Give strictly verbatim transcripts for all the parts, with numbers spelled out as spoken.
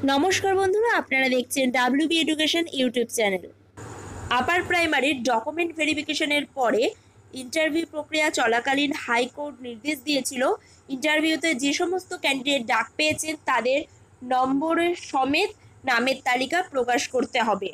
নমস্কার বন্ধুরা, আপনারা দেখছেন WB education YouTube channel. Upper প্রাইমারির ডকুমেন্ট ভেরিফিকেশনের পরে ইন্টারভিউ প্রক্রিয়া চলাকালীন হাইকোর্ট নির্দেশ দিয়েছিল ইন্টারভিউতে যে সমস্ত ক্যান্ডিডেট ডাক পেয়েছেন তাদের নম্বরের সমেত নামের তালিকা প্রকাশ করতে হবে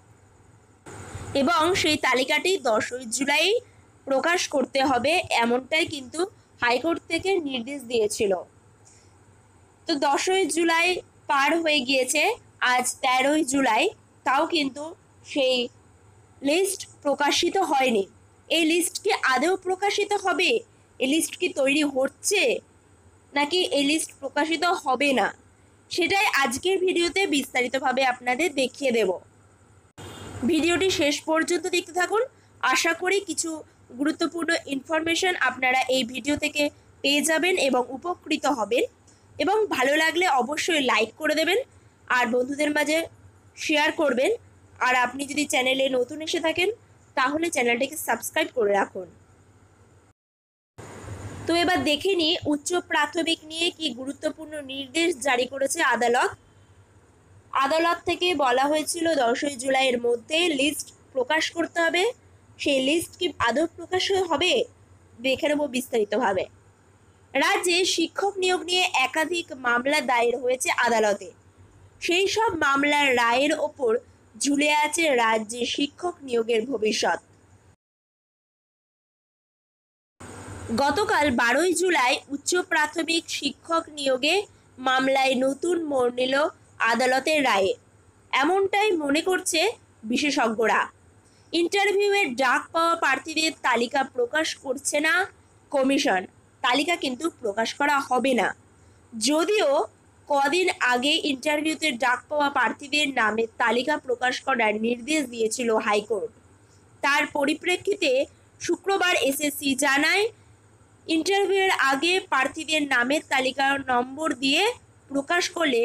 এবং সেই তালিকাটি দশই জুলাই প্রকাশ করতে হবে, এমনটাই কিন্তু হাইকোর্ট থেকে নির্দেশ দিয়েছিল। তো দশই জুলাই পার হয়ে গিয়েছে, আজ তেরোই জুলাই, তাও কিন্তু সেই লিস্ট প্রকাশিত হয়নি। এই লিস্ট কি আদৌ প্রকাশিত হবে? এই লিস্ট কি তৈরি হচ্ছে নাকি এই লিস্ট প্রকাশিত হবে না, সেটাই আজকের ভিডিওতে বিস্তারিতভাবে আপনাদের দেখিয়ে দেব। ভিডিওটি শেষ পর্যন্ত দেখতে থাকুন। আশা করি কিছু গুরুত্বপূর্ণ ইনফরমেশন আপনারা এই ভিডিও থেকে পেয়ে যাবেন এবং উপকৃত হবেন, এবং ভালো লাগলে অবশ্যই লাইক করে দেবেন আর বন্ধুদের মাঝে শেয়ার করবেন। আর আপনি যদি চ্যানেলে নতুন এসে থাকেন তাহলে চ্যানেলটিকে সাবস্ক্রাইব করে রাখুন। তো এবার দেখে নিই উচ্চ প্রাথমিক নিয়ে কি গুরুত্বপূর্ণ নির্দেশ জারি করেছে আদালত। আদালত থেকে বলা হয়েছিল দশই জুলাইয়ের মধ্যে লিস্ট প্রকাশ করতে হবে। সেই লিস্ট কি আদৌ প্রকাশ হবে দেখে নেব বিস্তারিতভাবে। রাজ্যে শিক্ষক নিয়োগ নিয়ে একাধিক মামলা দায়ের হয়েছে আদালতে। সেই সব মামলার রায়ের ওপর ঝুলে আছে রাজ্যে শিক্ষক নিয়োগের ভবিষ্যৎ। গতকাল বারোই জুলাই উচ্চ প্রাথমিক শিক্ষক নিয়োগে মামলায় নতুন মোড় নিল আদালতের রায়ে, এমনটাই মনে করছে বিশেষজ্ঞরা। ইন্টারভিউয়ের ডাক পাওয়া প্রার্থীদের তালিকা প্রকাশ করছে না কমিশন। তালিকা কিন্তু প্রকাশ করা হবে না, যদিও কদিন আগে ইন্টারভিউতে ডাক পাওয়া প্রার্থীদের নামের তালিকা প্রকাশ করার নির্দেশ দিয়েছিল হাইকোর্ট। তার পরিপ্রেক্ষিতে শুক্রবার এসএসসি জানায়, ইন্টারভিউয়ের আগে প্রার্থীদের নামের তালিকার নম্বর দিয়ে প্রকাশ করলে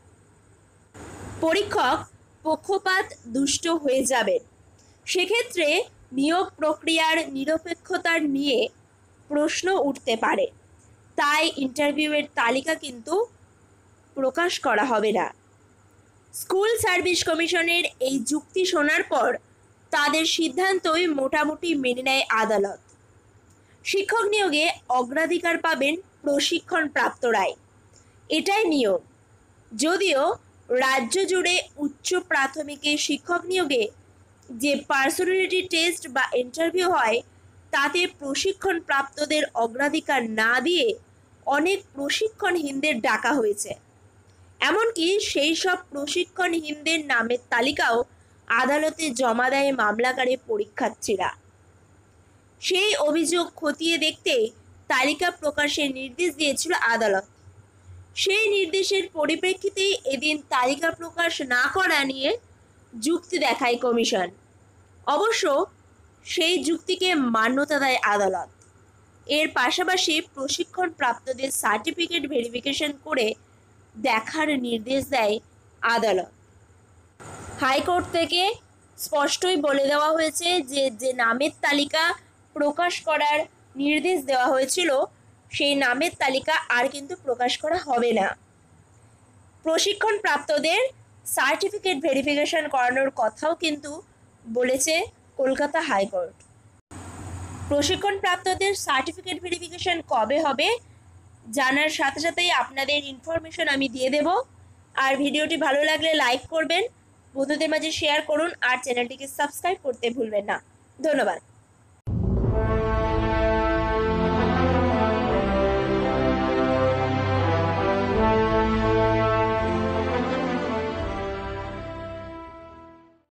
পরীক্ষক পক্ষপাত দুষ্ট হয়ে যাবে। সেক্ষেত্রে নিয়োগ প্রক্রিয়ার নিরপেক্ষতার নিয়ে প্রশ্ন উঠতে পারে। তাই ইন্টারভিউয়ের তালিকা কিন্তু প্রকাশ করা হবে না। স্কুল সার্ভিস কমিশনের এই যুক্তি শোনার পর তাদের সিদ্ধান্তই মোটামুটি মেনে নেয় আদালত। শিক্ষক নিয়োগে অগ্রাধিকার পাবেন প্রশিক্ষণ প্রাপ্তরাই, এটাই নিয়ম। যদিও রাজ্য জুড়ে উচ্চ প্রাথমিকে শিক্ষক নিয়োগে যে পার্সোনালিটি টেস্ট বা ইন্টারভিউ হয় তাতে প্রশিক্ষণ প্রাপ্তদের অগ্রাধিকার না দিয়ে অনেক প্রশিক্ষণহীনদের ডাকা হয়েছে। এমনকি সেই সব প্রশিক্ষণহীনদের নামের তালিকাও আদালতে জমা দেয় মামলাকারী পরীক্ষার্থীরা। সেই অভিযোগ খতিয়ে দেখতে তালিকা প্রকাশের নির্দেশ দিয়েছিল আদালত। সেই নির্দেশের পরিপ্রেক্ষিতেই এদিন তালিকা প্রকাশ না করা নিয়ে যুক্তি দেখায় কমিশন। অবশ্য সেই যুক্তিকে মান্যতা দেয় আদালত। এর পাশাপাশি প্রশিক্ষণ প্রাপ্তদের সার্টিফিকেট ভেরিফিকেশন করে দেখার নির্দেশ দেয় আদালত। হাইকোর্ট থেকে স্পষ্টই বলে দেওয়া হয়েছে যে যে নামের তালিকা প্রকাশ করার নির্দেশ দেওয়া হয়েছিল সেই নামের তালিকা আর কিন্তু প্রকাশ করা হবে না। প্রশিক্ষণ প্রাপ্তদের সার্টিফিকেট ভেরিফিকেশন করানোর কথাও কিন্তু বলেছে কলকাতা হাইকোর্ট। প্রশিক্ষণ প্রাপ্তদের সার্টিফিকেট ভেরিফিকেশন কবে হবে জানার সাথে সাথেই আপনাদের ইনফরমেশন আমি দিয়ে দেব। আর ভিডিওটি ভালো লাগলে লাইক করবেন, বন্ধুদের মাঝে শেয়ার করুন আর চ্যানেলটিকে সাবস্ক্রাইব করতে ভুলবেন না। ধন্যবাদ।